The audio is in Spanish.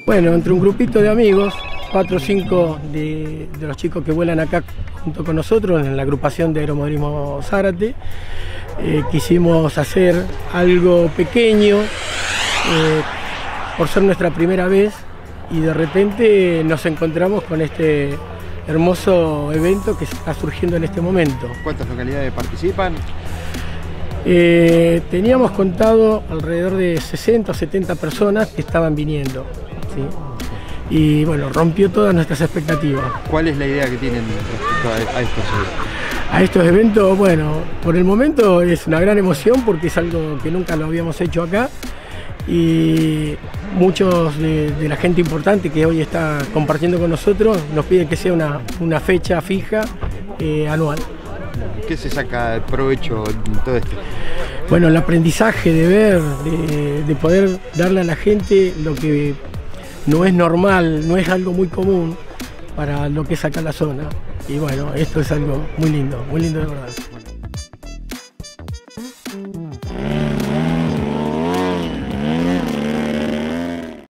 Bueno, entre un grupito de amigos, 4 o 5 de los chicos que vuelan acá junto con nosotros en la agrupación de Aeromodelismo Zárate, quisimos hacer algo pequeño por ser nuestra primera vez, y de repente nos encontramos con este hermoso evento que está surgiendo en este momento. ¿Cuántas localidades participan? Teníamos contado alrededor de 60 o 70 personas que estaban viniendo, ¿sí? Y bueno, rompió todas nuestras expectativas. ¿Cuál es la idea que tienen respecto a estos eventos? A estos eventos, bueno, por el momento es una gran emoción porque es algo que nunca lo habíamos hecho acá, y muchos de la gente importante que hoy está compartiendo con nosotros nos piden que sea una fecha fija anual. ¿Qué se saca de provecho en todo esto? Bueno, el aprendizaje de ver, de poder darle a la gente lo que no es normal, no es algo muy común para lo que es acá la zona. Y bueno, esto es algo muy lindo de verdad.